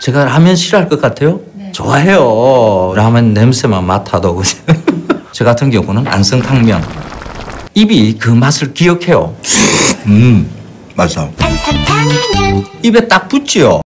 제가 라면 싫어할 것 같아요? 네. 좋아해요. 라면 냄새만 맡아도. 저 같은 경우는 안성탕면. 입이 그 맛을 기억해요. 맞아. 입에 딱 붙지요.